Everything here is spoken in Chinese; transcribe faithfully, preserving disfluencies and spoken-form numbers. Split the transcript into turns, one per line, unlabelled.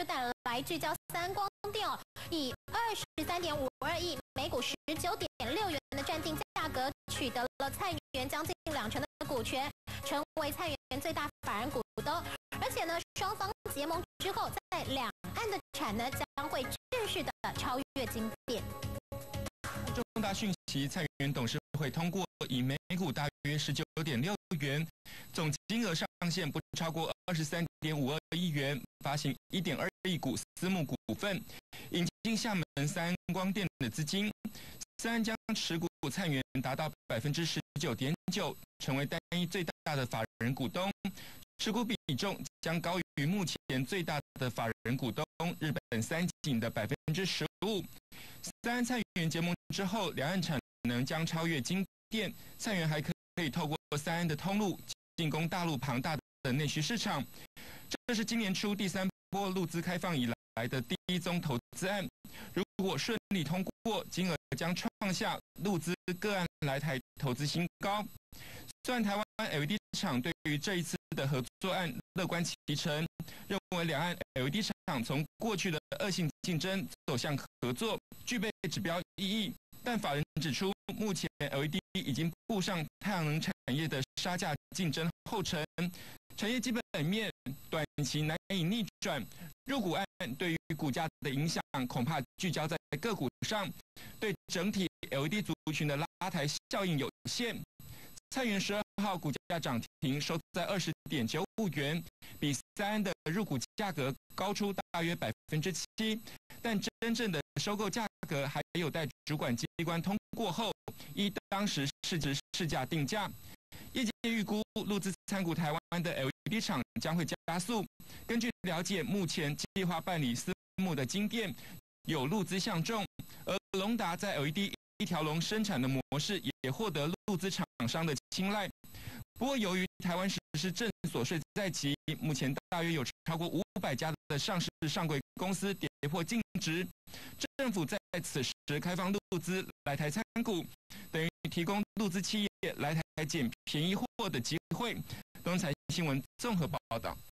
就带来聚焦三光电哦，以二十三点五二亿、每股十九点六元的暂定价格，取得了蔡元将近两成的股权，成为蔡元最大法人股东。而且呢，双方结盟之后，在两岸的产能将会正式的超越金店。
重大讯息，蔡元董事会通过以每股大约十九点六元，总金额上限不超过二十三点五二亿元，发行一点二亿股私募股份，引进厦门三安光电的资金。三安将持股蔡元达到百分之十九点九，成为单一最大的法人股东，持股比重将高于目前最大的法人股东日本三井的百分之十五。三安蔡元结盟之后，两岸产能将超越金店，蔡元还可以透过三安的通路进攻大陆庞大的内需市场。这是今年初第三波陆资开放以来的第一宗投资案，如果顺利通过，金额将创下陆资个案来台投资新高。虽然台湾 L E D 厂对于这一次的合作案乐观其成，认为两岸 L E D 厂从过去的恶性竞争走向合作，具备指标意义。但法人指出，目前 L E D 已经步上太阳能产业的杀价竞争后尘，产业基本面短期难以逆转。入股案对于股价的影响，恐怕聚焦在个股上，对整体 L E D 族群的拉抬效应有限。蔡元十二号股价涨停，收在二十点九五元，比三安的入股价格高出大约百分之七，但真正的收购价格还有待主管机关通过后，依当时市值市价定价。业界预估，陆资参股台湾的 L E D 厂将会加速。根据了解，目前计划办理私募的金店有陆资相中，而隆达在 L E D 一条龙生产的模式也获得陆资厂商的青睐。不过，由于台湾实施正所税在即，目前大约有超过五百家的上市上柜公司跌破净值。政府在此时开放陆资来台参股，等于提供陆资企业来台捡便宜货的机会。东财新闻综合报道。